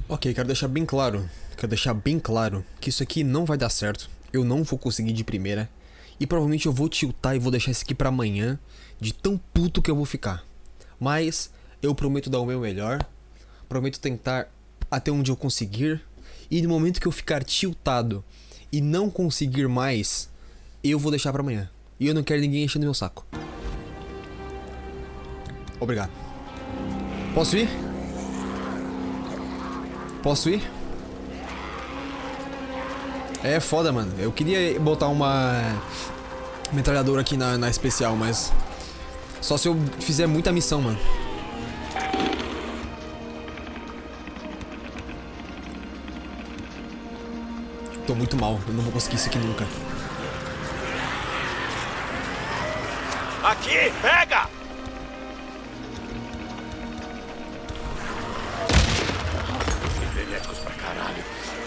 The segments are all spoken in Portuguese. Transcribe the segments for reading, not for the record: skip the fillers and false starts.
Ok, quero deixar bem claro. Que isso aqui não vai dar certo. Eu não vou conseguir de primeira. E provavelmente eu vou tiltar e vou deixar isso aqui pra amanhã. De tão puto que eu vou ficar. Mas eu prometo dar o meu melhor. Prometo tentar até onde eu conseguir. E no momento que eu ficar tiltado e não conseguir mais, eu vou deixar pra amanhã. E eu não quero ninguém enchendo meu saco. Obrigado. Posso ir? Posso ir? É foda, mano. Eu queria botar uma metralhadora aqui na especial, mas só se eu fizer muita missão, mano. Tô muito mal. Eu não vou conseguir isso aqui nunca. Aqui, pega! Frenéticos pra caralho.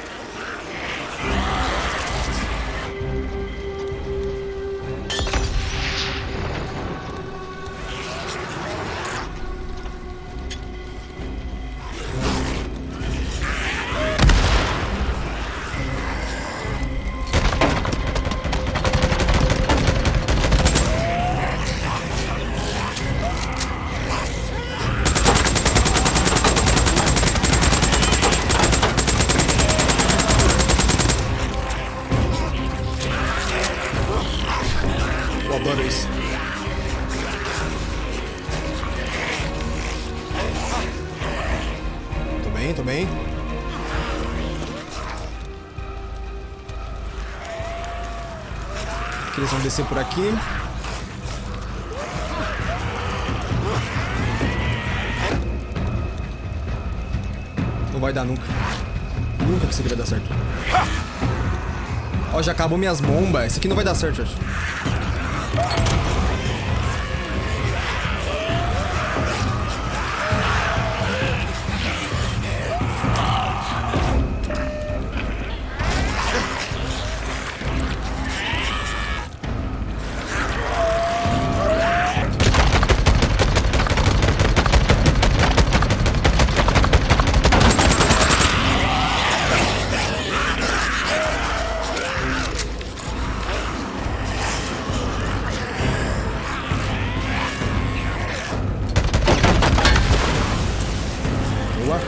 Eu adoro isso. Tô bem, tô bem. Aqui eles vão descer por aqui. Não vai dar nunca. Nunca que isso aqui vai dar certo. Ó, já acabou minhas bombas. Isso aqui não vai dar certo, acho. Boa.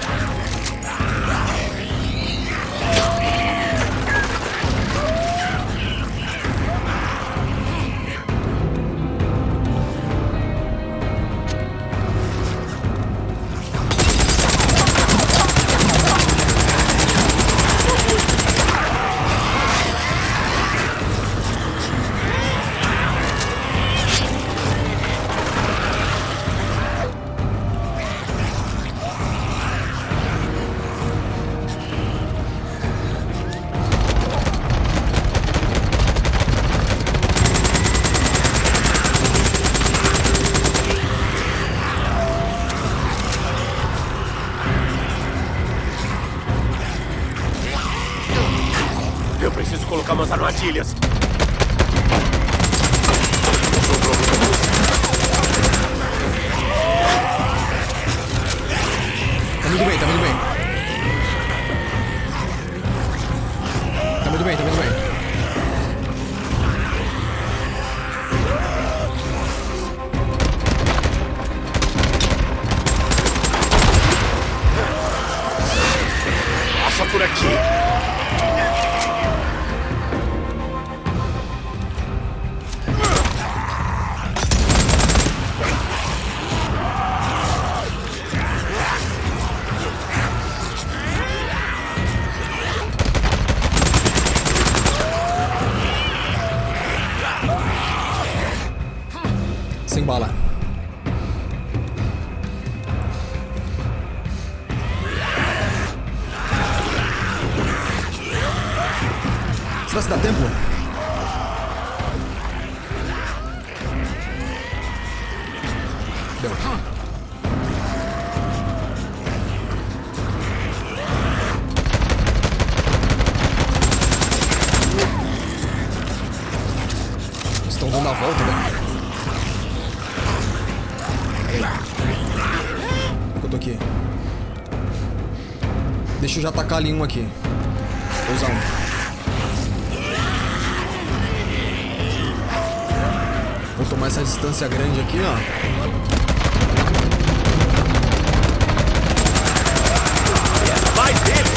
Eu preciso colocar umas armadilhas. Tá muito bem, tá muito bem. Tá muito bem, tá muito bem. Passa por aqui. Sem bala. Será que dá tempo? Deu. Estão dando a volta, né? Peraí. Eu tô aqui. Deixa eu já atacar ali um aqui. Vou usar um. Vou tomar essa distância grande aqui, ó. Vai dele!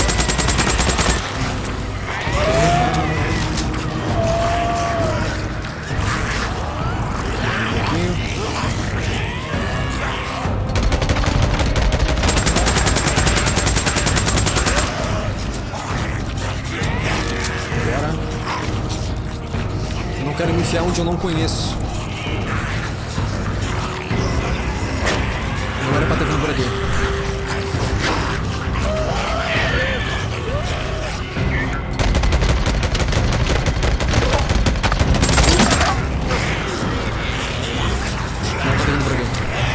Não quero me enfiar onde eu não conheço. Não era pra ter vindo por aqui. Não era pra ter vindo por aqui.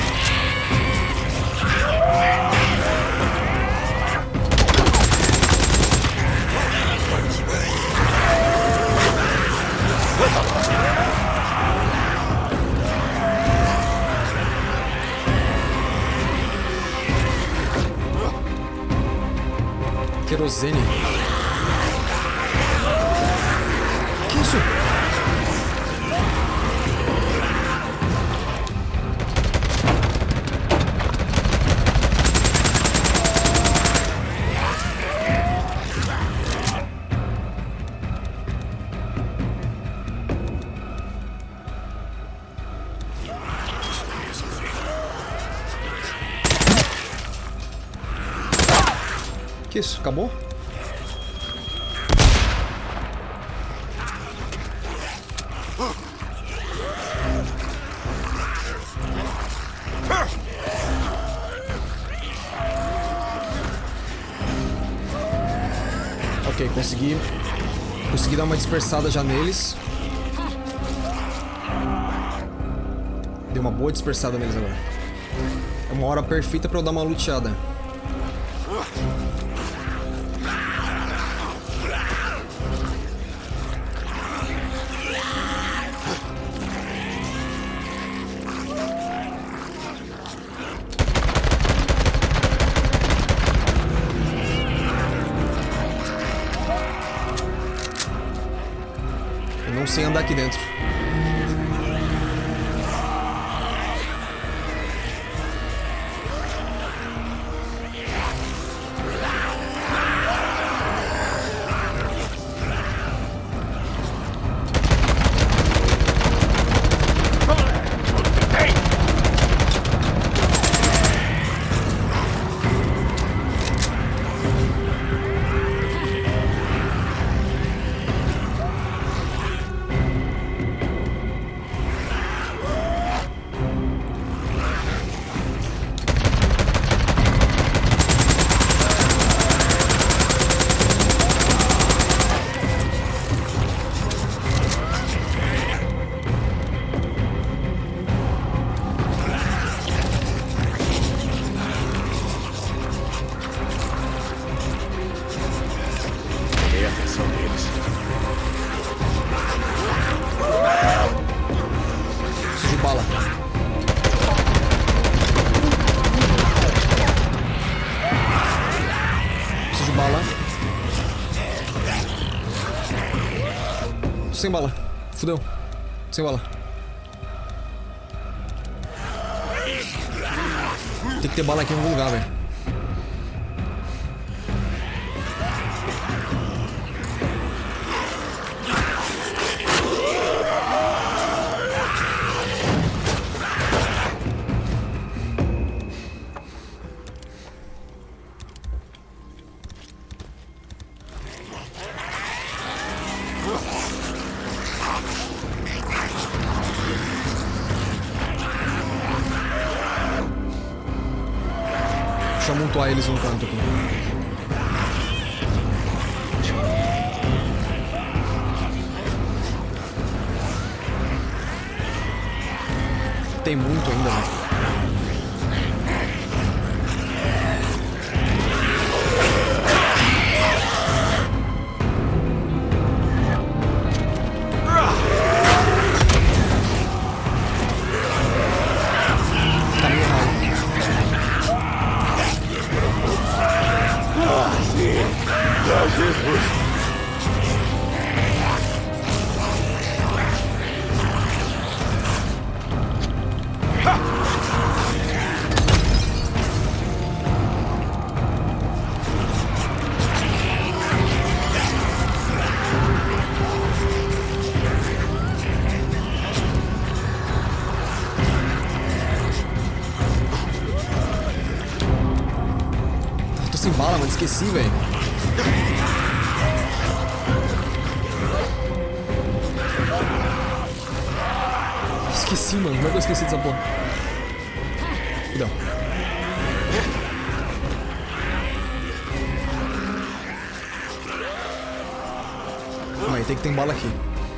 Querosene. Que isso? Que isso? Acabou? Ok, consegui dar uma dispersada já neles. Dei uma boa dispersada neles agora. É uma hora perfeita pra eu dar uma luteada. Eu não sei andar aqui dentro. Preciso de bala. Preciso de bala. Sem bala. Fudeu. Sem bala. Tem que ter bala aqui em algum lugar, velho. Deixa eu amontoar eles num canto aqui. Tem muito ainda, né? sim. Ah, Jesus. Tô sem bala, mano. Esqueci, velho. Esqueci, mano. Como é que eu esqueci dessa porra? Cuidado. Calma aí, tem que ter bala aqui.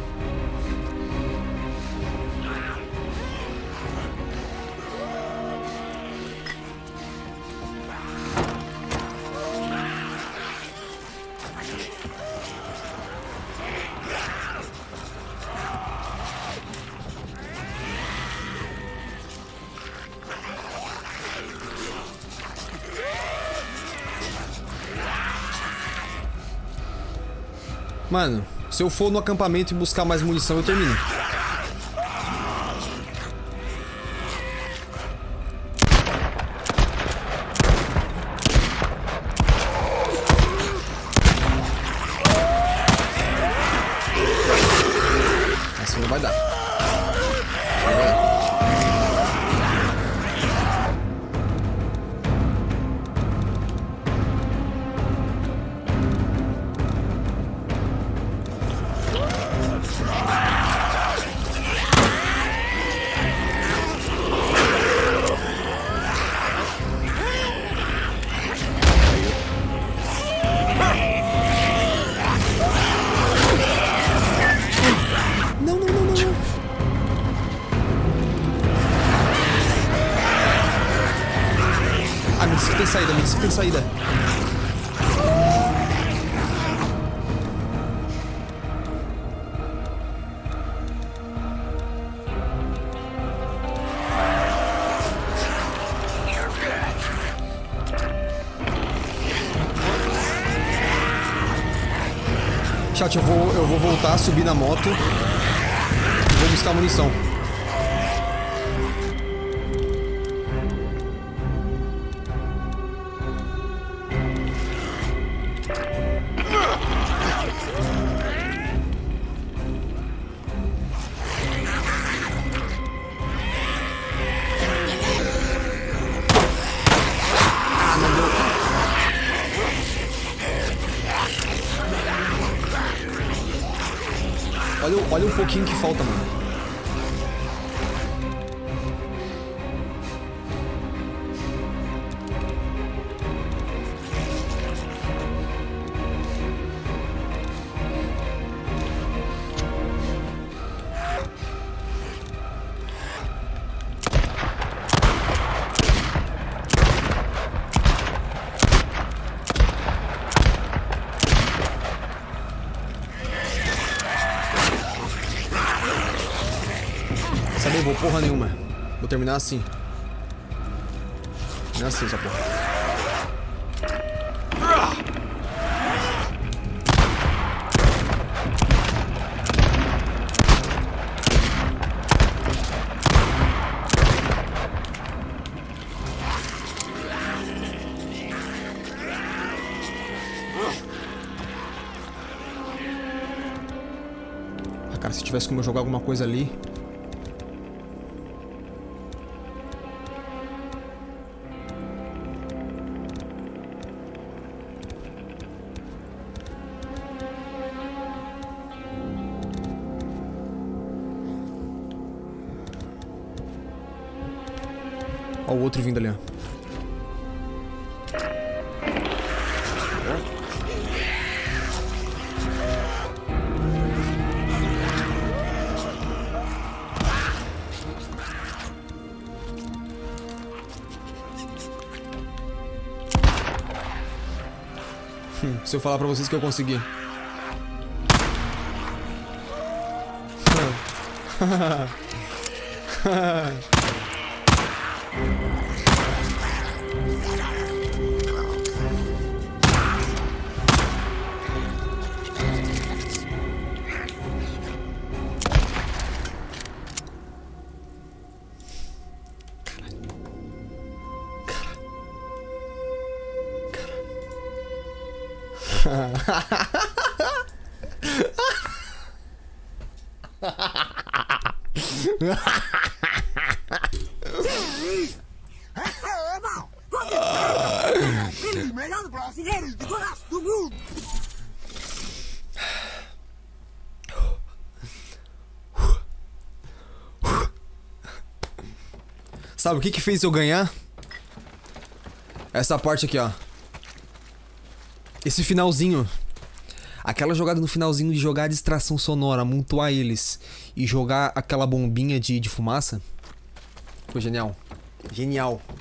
Mano, se eu for no acampamento e buscar mais munição, eu termino. Assim não vai dar. Tem saída, amigo. Tem saída. Chat, eu vou voltar, subir na moto. Vou buscar munição. Olha um pouquinho que falta, mano. Sabe, vou porra nenhuma. Vou terminar assim. Terminar assim, essa porra. Ah, cara, se tivesse como eu jogar alguma coisa ali. Ó, o outro vindo ali, ó. Se eu falar pra vocês que eu consegui. Ele, melhor brasileiro de gosto do mundo. Sabe o que que fez eu ganhar? Essa parte aqui, ó. Esse finalzinho. Aquela jogada no finalzinho de jogar a distração sonora, amontoar eles e jogar aquela bombinha de fumaça. Foi genial. Genial.